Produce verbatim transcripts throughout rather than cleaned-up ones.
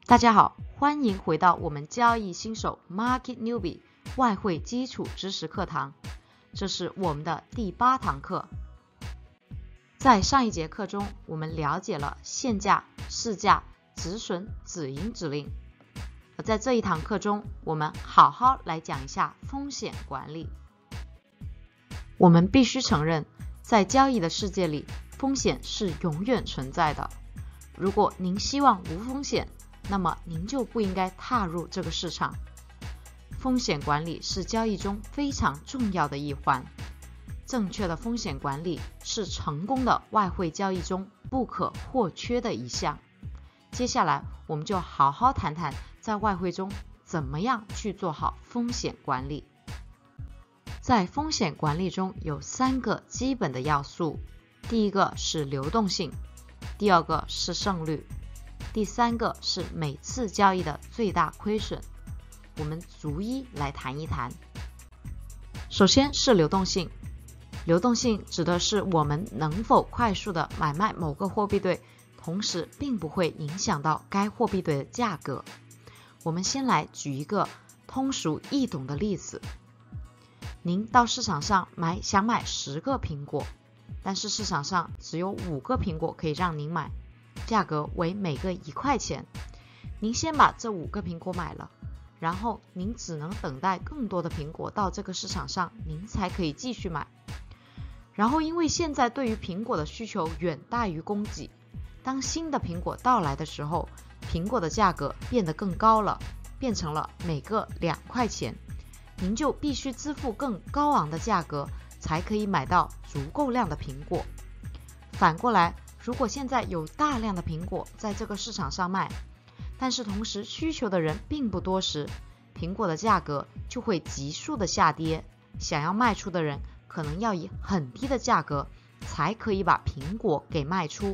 大家好，欢迎回到我们交易新手 Market Newbie 外汇基础知识课堂，这是我们的第八堂课。在上一节课中，我们了解了限价、市价、止损、止盈指令。而在这一堂课中，我们好好来讲一下风险管理。我们必须承认，在交易的世界里，风险是永远存在的。如果您希望无风险，那么您就不应该踏入这个市场。风险管理是交易中非常重要的一环，正确的风险管理是成功的外汇交易中不可或缺的一项。接下来我们就好好谈谈在外汇中怎么样去做好风险管理。在风险管理中有三个基本的要素，第一个是流动性，第二个是胜率，第三个是每次交易的最大亏损。我们逐一来谈一谈。首先是流动性，流动性指的是我们能否快速的买卖某个货币对，同时并不会影响到该货币对的价格。我们先来举一个通俗易懂的例子。您到市场上买想买十个苹果，但是市场上只有五个苹果可以让您买，价格为每个一块钱。您先把这五个苹果买了，然后您只能等待更多的苹果到这个市场上，您才可以继续买。然后因为现在对于苹果的需求远大于供给，当新的苹果到来的时候，苹果的价格变得更高了，变成了每个两块钱，您就必须支付更高昂的价格才可以买到足够量的苹果。反过来，如果现在有大量的苹果在这个市场上卖，但是同时需求的人并不多时，苹果的价格就会急速的下跌，想要卖出的人可能要以很低的价格才可以把苹果给卖出。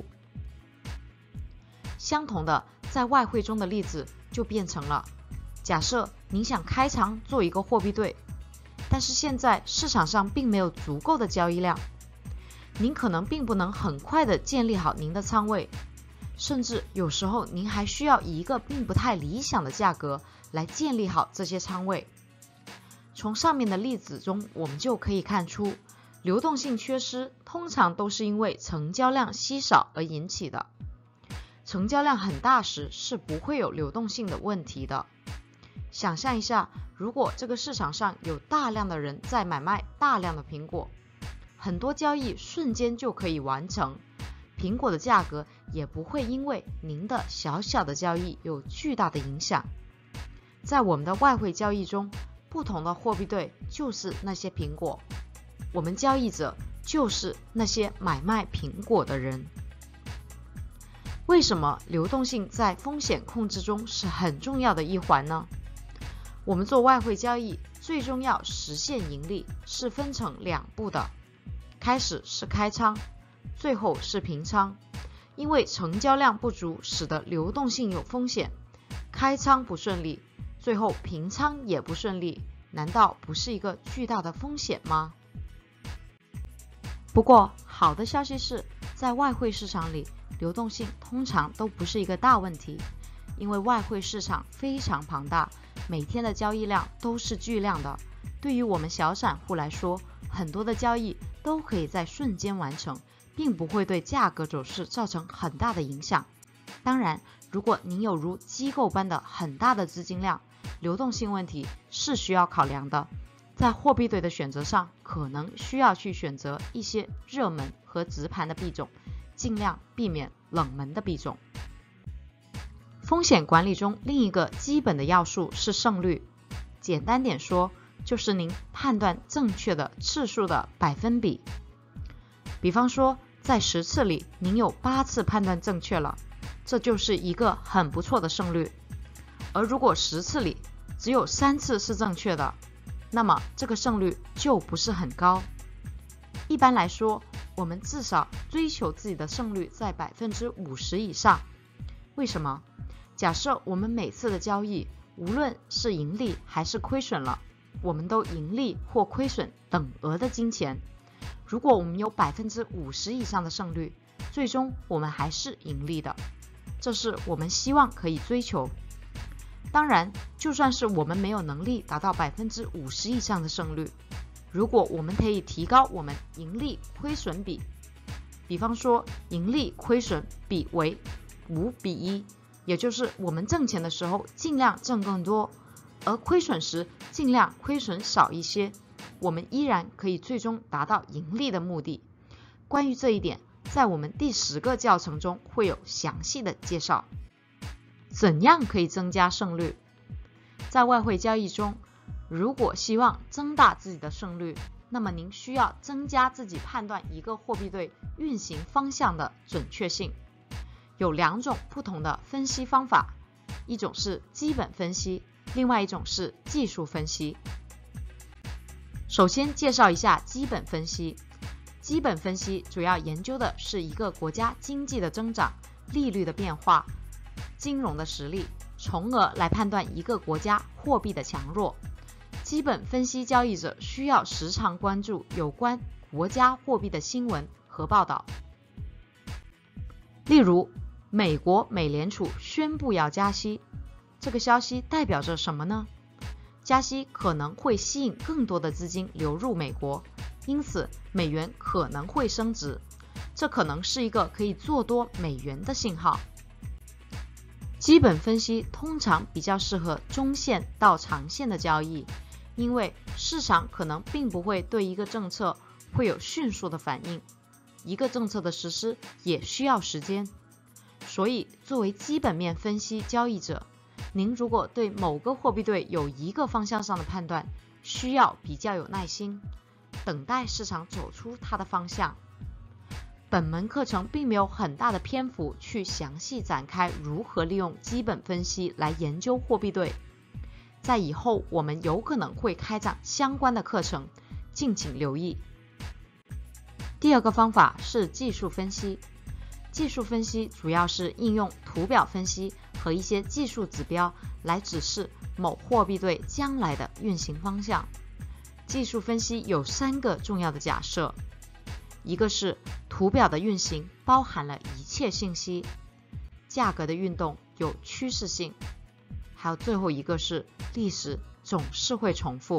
相同的，在外汇中的例子就变成了，假设您想开仓做一个货币对，但是现在市场上并没有足够的交易量，您可能并不能很快的建立好您的仓位，甚至有时候您还需要以一个并不太理想的价格来建立好这些仓位。从上面的例子中，我们就可以看出，流动性缺失通常都是因为成交量稀少而引起的。成交量很大时是不会有流动性的问题的。想象一下，如果这个市场上有大量的人在买卖大量的苹果，很多交易瞬间就可以完成，苹果的价格也不会因为您的小小的交易有巨大的影响。在我们的外汇交易中，不同的货币对就是那些苹果，我们交易者就是那些买卖苹果的人。为什么流动性在风险控制中是很重要的一环呢？我们做外汇交易最终要实现盈利是分成两步的，开始是开仓，最后是平仓。因为成交量不足使得流动性有风险，开仓不顺利，最后平仓也不顺利，难道不是一个巨大的风险吗？不过好的消息是，在外汇市场里，流动性通常都不是一个大问题，因为外汇市场非常庞大，每天的交易量都是巨量的。对于我们小散户来说，很多的交易都可以在瞬间完成，并不会对价格走势造成很大的影响。当然，如果您有如机构般的很大的资金量，流动性问题是需要考量的。在货币对的选择上，可能需要去选择一些热门和直盘的币种，尽量避免冷门的币种。风险管理中另一个基本的要素是胜率，简单点说，就是您判断正确的次数的百分比。比方说，在十次里，您有八次判断正确了，这就是一个很不错的胜率。而如果十次里只有三次是正确的，那么这个胜率就不是很高。一般来说，我们至少追求自己的胜率在百分之五十以上。为什么？假设我们每次的交易，无论是盈利还是亏损了，我们都盈利或亏损等额的金钱。如果我们有百分之五十以上的胜率，最终我们还是盈利的。这是我们希望可以追求， 当然，就算是我们没有能力达到百分之五十以上的胜率，如果我们可以提高我们盈利亏损比，比方说盈利亏损比为五比一，也就是我们挣钱的时候尽量挣更多，而亏损时尽量亏损少一些，我们依然可以最终达到盈利的目的。关于这一点，在我们第十个教程中会有详细的介绍。怎样可以增加胜率？在外汇交易中，如果希望增大自己的胜率，那么您需要增加自己判断一个货币对运行方向的准确性。有两种不同的分析方法，一种是基本分析，另外一种是技术分析。首先介绍一下基本分析。基本分析主要研究的是一个国家经济的增长、利率的变化、金融的实力，从而来判断一个国家货币的强弱。基本分析交易者需要时常关注有关国家货币的新闻和报道。例如，美国美联储宣布要加息，这个消息代表着什么呢？加息可能会吸引更多的资金流入美国，因此美元可能会升值，这可能是一个可以做多美元的信号。基本分析通常比较适合中线到长线的交易，因为市场可能并不会对一个政策会有迅速的反应，一个政策的实施也需要时间。所以作为基本面分析交易者，您如果对某个货币对有一个方向上的判断，需要比较有耐心，等待市场走出它的方向。本门课程并没有很大的篇幅去详细展开如何利用基本分析来研究货币对，在以后我们有可能会开展相关的课程，敬请留意。第二个方法是技术分析。技术分析主要是应用图表分析和一些技术指标来指示某货币对将来的运行方向。技术分析有三个重要的假设，一个是图表的运行包含了一切信息，价格的运动有趋势性，还有最后一个是历史总是会重复。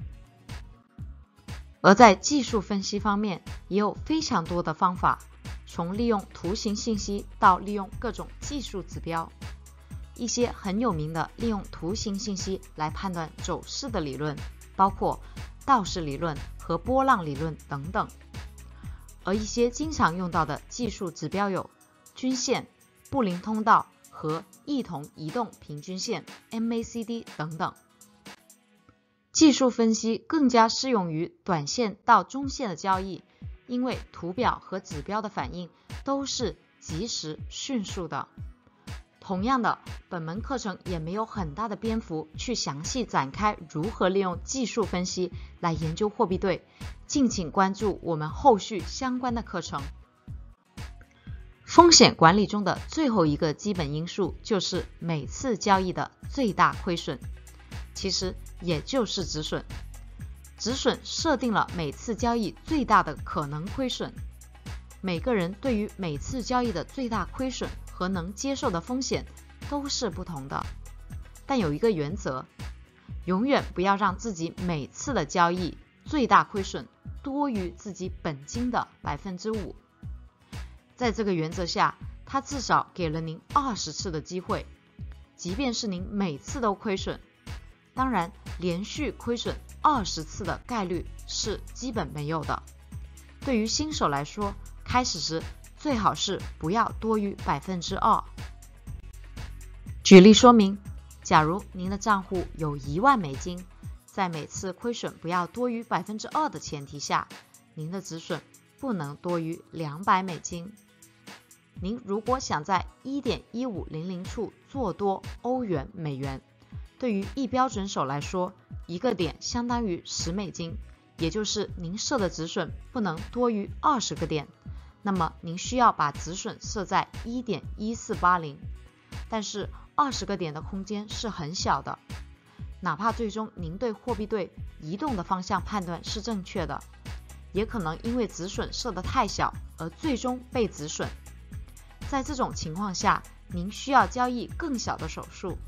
而在技术分析方面也有非常多的方法，从利用图形信息到利用各种技术指标。一些很有名的利用图形信息来判断走势的理论，包括道氏理论和波浪理论等等。而一些经常用到的技术指标有均线、布林通道和异同移动平均线 M A C D 等等。技术分析更加适用于短线到中线的交易，因为图表和指标的反应都是及时迅速的。同样的，本门课程也没有很大的篇幅去详细展开如何利用技术分析来研究货币对，敬请关注我们后续相关的课程。风险管理中的最后一个基本因素就是每次交易的最大亏损，其实也就是止损。止损设定了每次交易最大的可能亏损。每个人对于每次交易的最大亏损和能接受的风险都是不同的，但有一个原则，永远不要让自己每次的交易最大亏损多于自己本金的 百分之五。 在这个原则下，它至少给了您二十次的机会，即便是您每次都亏损，当然连续亏损二十次的概率是基本没有的。对于新手来说，开始时最好是不要多于 百分之二。 举例说明，假如您的账户有一万美金，在每次亏损不要多于 百分之二 的前提下，您的止损不能多于两百美金。您如果想在 一点一五零零 处做多欧元美元，对于一标准手来说，一个点相当于十美金，也就是您设的止损不能多于二十个点，那么您需要把止损设在 一点一四八零， 但是二十个点的空间是很小的，哪怕最终您对货币对移动的方向判断是正确的，也可能因为止损设得太小而最终被止损。在这种情况下，您需要交易更小的手数，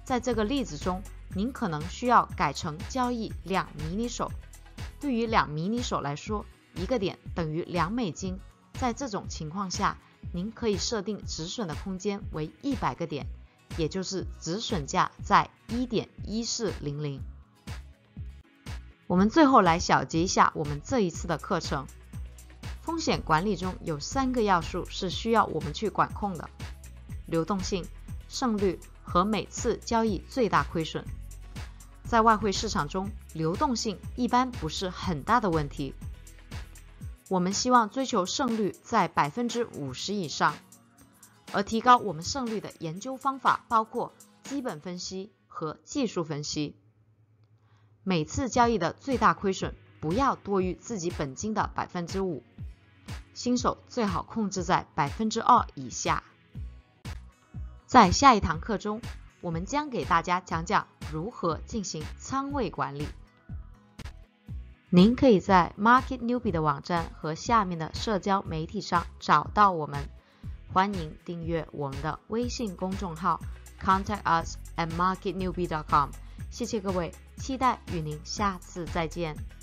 在这个例子中，您可能需要改成交易两迷你手。对于两迷你手来说，一个点等于两美金。在这种情况下，您可以设定止损的空间为一百个点，也就是止损价在 一点一四零零。我们最后来小结一下我们这一次的课程。风险管理中有三个要素是需要我们去管控的：流动性、胜率和每次交易最大亏损。在外汇市场中，流动性一般不是很大的问题。我们希望追求胜率在 百分之五十 以上，而提高我们胜率的研究方法包括基本分析和技术分析。每次交易的最大亏损不要多于自己本金的 百分之五， 新手最好控制在 百分之二 以下。在下一堂课中，我们将给大家讲讲如何进行仓位管理。您可以在 Market Newbie 的网站和下面的社交媒体上找到我们。欢迎订阅我们的微信公众号 Contact us at market newbie dot com。 谢谢各位，期待与您下次再见。